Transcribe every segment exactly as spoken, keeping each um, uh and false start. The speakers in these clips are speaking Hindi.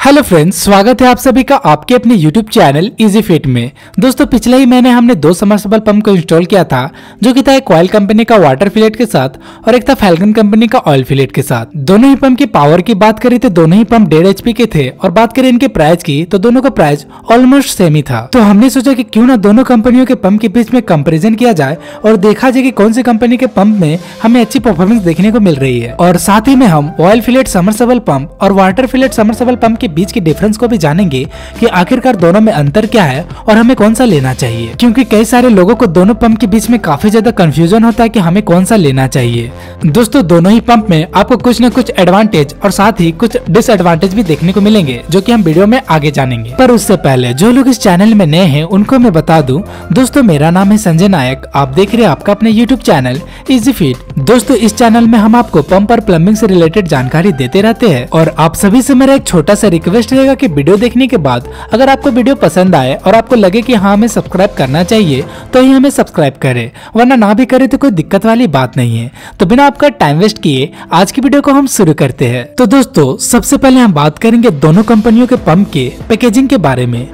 हेलो फ्रेंड्स, स्वागत है आप सभी का आपके अपने यूट्यूब चैनल इजी फिट में। दोस्तों, पिछले ही महीने हमने दो सबमर्सिबल पंप को इंस्टॉल किया था, जो कि था एक कॉइल कंपनी का वाटर फिलेट के साथ और एक था फैल्कन कंपनी का ऑयल फिलेट के साथ। दोनों ही पंप की पावर की बात करें तो दोनों ही पंप डेढ़ एचपी के थे और बात करें इनके प्राइस की तो दोनों का प्राइस ऑलमोस्ट सेम ही था। तो हमने सोचा कि क्यों ना दोनों कंपनियों के पंप के बीच में कंपेरिजन किया जाए और देखा जाए कि कौन सी कंपनी के पंप में हमें अच्छी परफॉर्मेंस देखने को मिल रही है। और साथ ही में हम ऑयल फिलेट सबमर्सिबल पंप और वाटर फिलेट सबमर्सिबल पंप के बीच के डिफरेंस को भी जानेंगे कि आखिरकार दोनों में अंतर क्या है और हमें कौन सा लेना चाहिए, क्योंकि कई सारे लोगों को दोनों पंप के बीच में काफी ज्यादा कंफ्यूजन होता है कि हमें कौन सा लेना चाहिए। दोस्तों, दोनों ही पंप में आपको कुछ न कुछ एडवांटेज और साथ ही कुछ डिसएडवांटेज भी देखने को मिलेंगे, जो कि हम वीडियो में आगे जानेंगे। पर उससे पहले जो लोग इस चैनल में नए हैं उनको मैं बता दूं, दोस्तों मेरा नाम है संजय नायक, आप देख रहे हैं आपका अपने यूट्यूब चैनल इजी फिट। दोस्तों, इस चैनल में हम आपको पंप और प्लम्बिंग से रिलेटेड जानकारी देते रहते हैं और आप सभी से मेरा एक छोटा सा रिक्वेस्ट रहेगा कि वीडियो देखने के बाद अगर आपको वीडियो पसंद आए और आपको लगे कि हाँ हमें सब्सक्राइब करना चाहिए तो ही हमें सब्सक्राइब करें, वरना ना भी करे तो कोई दिक्कत वाली बात नहीं है। तो बिना आपका टाइम वेस्ट किए आज की वीडियो को हम शुरू करते हैं। तो दोस्तों, सबसे पहले हम बात करेंगे दोनों कंपनियों के पंप के पैकेजिंग के बारे में।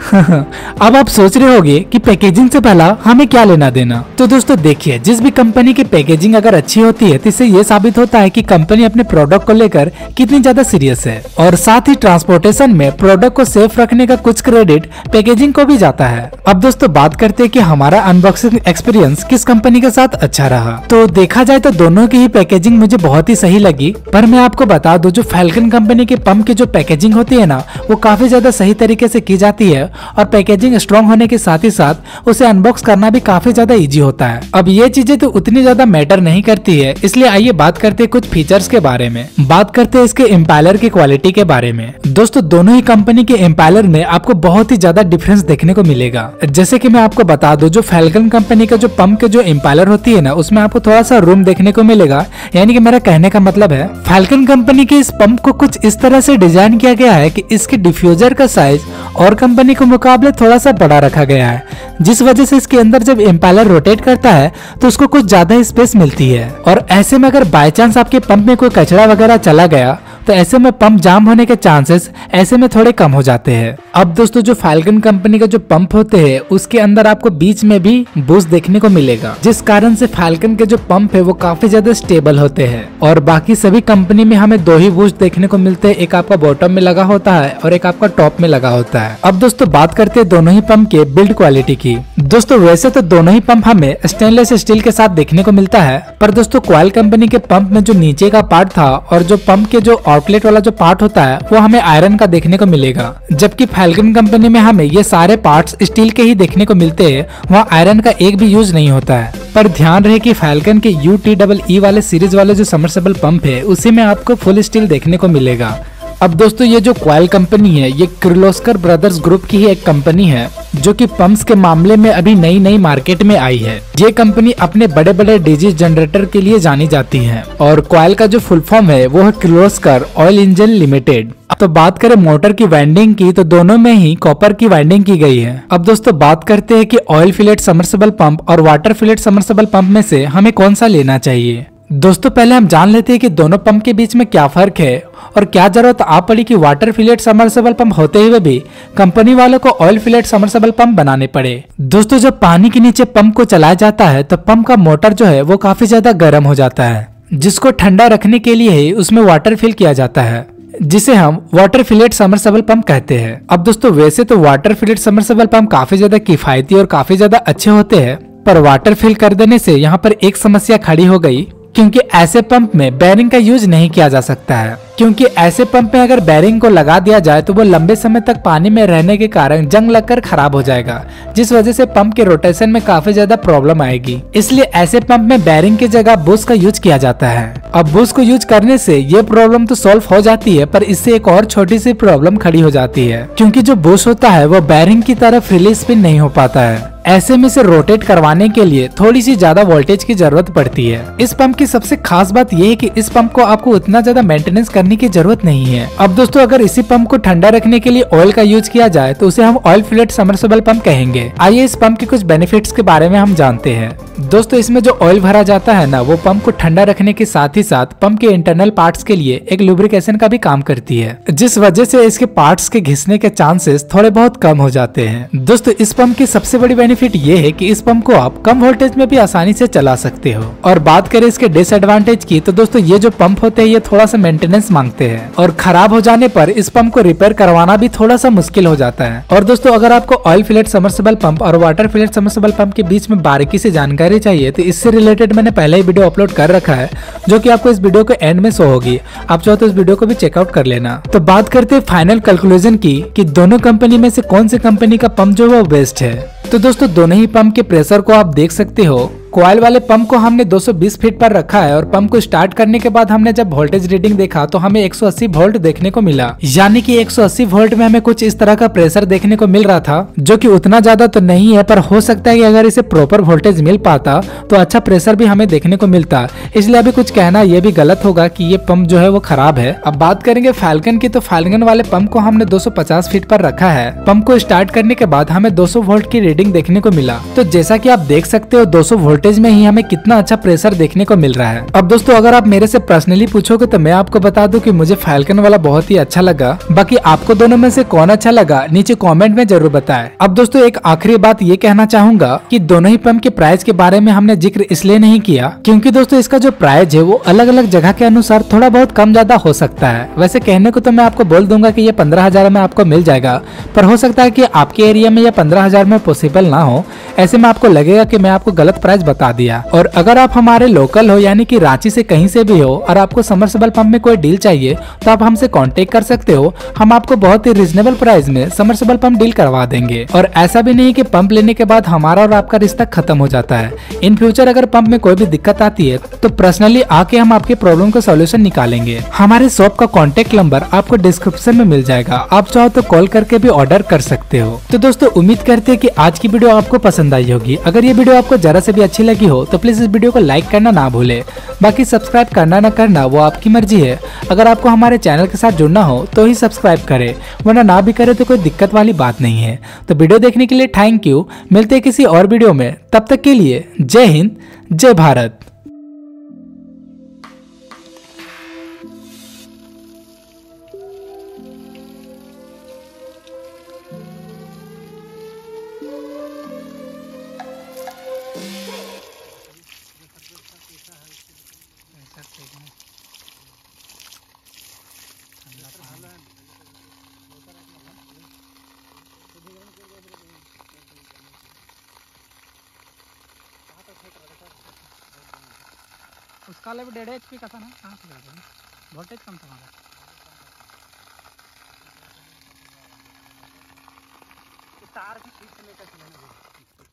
अब आप सोच रहे होंगे कि पैकेजिंग से पहला हमें क्या लेना देना। तो दोस्तों देखिए, जिस भी कंपनी की पैकेजिंग अगर अच्छी होती है तो इससे ये साबित होता है कि कंपनी अपने प्रोडक्ट को लेकर कितनी ज्यादा सीरियस है, और साथ ही ट्रांसपोर्टेशन में प्रोडक्ट को सेफ रखने का कुछ क्रेडिट पैकेजिंग को भी जाता है। अब दोस्तों बात करते हैं कि हमारा अनबॉक्सिंग एक्सपीरियंस किस कंपनी के साथ अच्छा रहा। तो देखा जाए तो दोनों की ही पैकेजिंग मुझे बहुत ही सही लगी, पर मैं आपको बता दूं जो फैल्कन कंपनी के पंप की जो पैकेजिंग होती है ना, वो काफी ज्यादा सही तरीके से की जाती है और पैकेजिंग स्ट्रॉन्ग होने के साथ ही साथ उसे अनबॉक्स करना भी काफी ज्यादा इजी होता है। अब ये चीजें तो उतनी ज्यादा मैटर नहीं करती है, इसलिए आइए बात करते हैं कुछ फीचर्स के बारे में। बात करते हैं इसके इम्पैलर की क्वालिटी के बारे में। दोस्तों, दोनों ही कंपनी के इम्पैलर में आपको बहुत ही ज्यादा डिफरेंस देखने को मिलेगा। जैसे कि मैं आपको बता दूं, जो फैल्कन कंपनी का जो पंप के जो इम्पैलर होती है ना, उसमें आपको थोड़ा सा रूम देखने को मिलेगा। यानी कि मेरा कहने का मतलब है फैल्कन कंपनी के इस पंप को कुछ इस तरह से डिजाइन किया गया है कि इसके डिफ्यूजर का साइज और कंपनी के मुकाबले थोड़ा सा बड़ा रखा गया है, जिस वजह से इसके अंदर जब इम्पैलर रोटेट करता है तो उसको कुछ ज्यादा स्पेस मिलती है। और ऐसे में अगर बाय चांस आपके पंप में कोई कचरा वगैरह चला गया तो ऐसे में पंप जाम होने के चांसेस ऐसे में थोड़े कम हो जाते हैं। अब दोस्तों, जो फैल्कन कंपनी का जो पंप होते हैं उसके अंदर आपको बीच में भी बूस्ट देखने को मिलेगा, जिस कारण से फैल्कन के जो पंप है वो काफी ज्यादा स्टेबल होते हैं। और बाकी सभी कंपनी में हमें दो ही बूस्ट देखने को मिलते हैं, एक आपका बॉटम में लगा होता है और एक आपका टॉप में लगा होता है। अब दोस्तों बात करते हैं दोनों ही पंप के बिल्ड क्वालिटी की। दोस्तों वैसे तो दोनों ही पंप हमें स्टेनलेस स्टील के साथ देखने को मिलता है, पर दोस्तों कॉइल कंपनी के पंप में जो नीचे का पार्ट था और जो पंप के जो आउटलेट वाला जो पार्ट होता है वो हमें आयरन का देखने को मिलेगा, जबकि फैल्कन कंपनी में हमें ये सारे पार्ट्स स्टील के ही देखने को मिलते हैं, वहाँ आयरन का एक भी यूज नहीं होता है। पर ध्यान रहे कि फैल्कन के यू टी डबल ई वाले सीरीज वाले जो सबमर्सिबल पंप है उसी में आपको फुल स्टील देखने को मिलेगा। अब दोस्तों, ये जो कॉइल कंपनी है ये किर्लोस्कर ब्रदर्स ग्रुप की ही एक कंपनी है, जो कि पंप्स के मामले में अभी नई नई मार्केट में आई है। ये कंपनी अपने बड़े बड़े डीजी जनरेटर के लिए जानी जाती है और कॉइल का जो फुल फॉर्म है वो है किर्लोस्कर ऑयल इंजन लिमिटेड। तो बात करें मोटर की वाइंडिंग की तो दोनों में ही कॉपर की वाइंडिंग की गई है। अब दोस्तों बात करते हैं कि ऑयल फिलेट सबमर्सिबल पंप और वाटर फिलेट सबमर्सिबल पंप में से हमें कौन सा लेना चाहिए। दोस्तों पहले हम जान लेते हैं कि दोनों पंप के बीच में क्या फर्क है और क्या जरूरत आ पड़ी कि वाटर फिलेट सबमर्सिबल पंप होते हुए भी कंपनी वालों को ऑयल फिलेट सबमर्सिबल पंप बनाने पड़े। दोस्तों, जब पानी के नीचे पंप को चलाया जाता है तो पंप का मोटर जो है वो काफी ज्यादा गर्म हो जाता है, जिसको ठंडा रखने के लिए ही उसमें वाटर फिल किया जाता है, जिसे हम वाटर फिलेट सबमर्सिबल पंप कहते हैं। अब दोस्तों वैसे तो वाटर फिलेट सबमर्सिबल पंप काफी ज्यादा किफायती और काफी ज्यादा अच्छे होते हैं, पर वाटर फिल कर देने से यहाँ पर एक समस्या खड़ी हो गई, क्योंकि ऐसे पंप में बैरिंग का यूज नहीं किया जा सकता है। क्योंकि ऐसे पंप में अगर बैरिंग को लगा दिया जाए तो वो लंबे समय तक पानी में रहने के कारण जंग लगकर खराब हो जाएगा, जिस वजह से पंप के रोटेशन में काफी ज्यादा प्रॉब्लम आएगी। इसलिए ऐसे पंप में बैरिंग की जगह बुश का यूज किया जाता है। अब बुश को यूज करने से ये प्रॉब्लम तो सॉल्व हो जाती है, पर इससे एक और छोटी सी प्रॉब्लम खड़ी हो जाती है, क्योंकि जो बुश होता है वो बैरिंग की तरह फ्रीली स्पिन नहीं हो पाता है। ऐसे में इसे रोटेट करवाने के लिए थोड़ी सी ज्यादा वोल्टेज की जरूरत पड़ती है। इस पंप की सबसे खास बात यह है कि इस पंप को आपको उतना ज्यादा मेंटेनेंस करने करने की जरूरत नहीं है। अब दोस्तों अगर इसी पंप को ठंडा रखने के लिए ऑयल का यूज किया जाए तो उसे हम ऑयल फिलेट सबमर्सिबल पंप कहेंगे। आइए इस पंप के कुछ बेनिफिट्स के बारे में हम जानते हैं। दोस्तों इसमें जो ऑयल भरा जाता है ना, वो पंप को ठंडा रखने के साथ ही साथ पंप के इंटरनल पार्ट्स के लिए एक लुब्रिकेशन का भी काम करती है, जिस वजह से इसके पार्ट्स के घिसने के चांसेस थोड़े बहुत कम हो जाते हैं। दोस्तों इस पंप की सबसे बड़ी बेनिफिट ये है कि इस पंप को आप कम वोल्टेज में भी आसानी से चला सकते हो। और बात करें इसके डिसएडवांटेज की, तो दोस्तों ये जो पंप होते हैं ये थोड़ा सा मेंटेनेंस मांगते हैं और खराब हो जाने पर इस पंप को रिपेयर करवाना भी थोड़ा सा मुश्किल हो जाता है। और दोस्तों अगर आपको ऑयल फिलेट सबमर्सिबल पंप और वाटर फिलेट सबमर्सिबल पंप के बीच में बारीकी से जानकारी चाहिए तो इससे रिलेटेड मैंने पहले ही वीडियो अपलोड कर रखा है, जो कि आपको इस वीडियो के एंड में शो होगी। आप चाहो तो इस वीडियो को भी चेकआउट कर लेना। तो बात करते हैं फाइनल कंक्लूजन की कि दोनों कंपनी में से कौन सी कंपनी का पंप जो है वो बेस्ट है। तो दोस्तों दोनों ही पंप के प्रेशर को आप देख सकते हो। कॉइल वाले पंप को हमने दो सौ बीस फीट पर रखा है और पंप को स्टार्ट करने के बाद हमने जब वोल्टेज रीडिंग देखा तो हमें एक सौ अस्सी वोल्ट देखने को मिला, यानी कि एक सौ अस्सी वोल्ट में हमें कुछ इस तरह का प्रेशर देखने को मिल रहा था, जो कि उतना ज्यादा तो नहीं है, पर हो सकता है कि अगर इसे प्रॉपर वोल्टेज मिल पाता तो अच्छा प्रेशर भी हमें देखने को मिलता। इसलिए अभी कुछ कहना ये भी गलत होगा कि ये पंप जो है वो खराब है। अब बात करेंगे फैल्कन की, तो फैल्कन वाले पंप को हमने दो सौ पचास फीट पर रखा है। पंप को स्टार्ट करने के बाद हमें दो सौ वोल्ट की रीडिंग देखने को मिला। तो जैसा कि आप देख सकते हो दो सौ वोल्टेज में ही हमें कितना अच्छा प्रेशर देखने को मिल रहा है। अब दोस्तों अगर आप मेरे से पर्सनली पूछोगे तो मैं आपको बता दूं कि मुझे फैल्कन वाला बहुत ही अच्छा लगा। बाकी आपको दोनों में से कौन अच्छा लगा नीचे कमेंट में जरूर बताएं। अब दोस्तों एक आखिरी बात ये कहना चाहूंगा कि दोनों ही पंप के प्राइस के बारे में हमने जिक्र इसलिए नहीं किया क्योंकि दोस्तों इसका जो प्राइस है वो अलग अलग जगह के अनुसार थोड़ा बहुत कम ज्यादा हो सकता है। वैसे कहने को तो मैं आपको बोल दूंगा कि ये पंद्रह हजार में आपको मिल जाएगा, पर हो सकता है कि आपके एरिया में ये पंद्रह हजार में पॉसिबल ना हो। ऐसे में आपको लगेगा कि मैं आपको गलत प्राइस बता दिया। और अगर आप हमारे लोकल हो यानी कि रांची से कहीं से भी हो और आपको सबमर्सिबल पंप में कोई डील चाहिए तो आप हमसे कांटेक्ट कर सकते हो। हम आपको बहुत ही रिजनेबल प्राइस में सबमर्सिबल पंप डील करवा देंगे। और ऐसा भी नहीं कि पंप लेने के बाद हमारा और आपका रिश्ता खत्म हो जाता है। इन फ्यूचर अगर पंप में कोई भी दिक्कत आती है तो पर्सनली आके हम आपके प्रॉब्लम का सोल्यूशन निकालेंगे। हमारे शॉप का कॉन्टेक्ट नंबर आपको डिस्क्रिप्शन में मिल जाएगा, आप चाहो तो कॉल करके भी ऑर्डर कर सकते हो। तो दोस्तों उम्मीद करते हैं कि आज की वीडियो आपको पसंद आई होगी। अगर ये वीडियो आपको जरा से भी अच्छी लगी हो तो प्लीज इस वीडियो को लाइक करना ना भूले। बाकी सब्सक्राइब करना ना करना वो आपकी मर्जी है। अगर आपको हमारे चैनल के साथ जुड़ना हो तो ही सब्सक्राइब करें, वरना ना भी करे तो कोई दिक्कत वाली बात नहीं है। तो वीडियो देखने के लिए थैंक यू। मिलते हैं किसी और वीडियो में, तब तक के लिए जय हिंद जय भारत। उसका लेवल डेढ़ एच पी का था ना, कहाँ से ज़्यादा वोल्टेज कम था हमारा। तार भी ठीक से लेकर चले ना।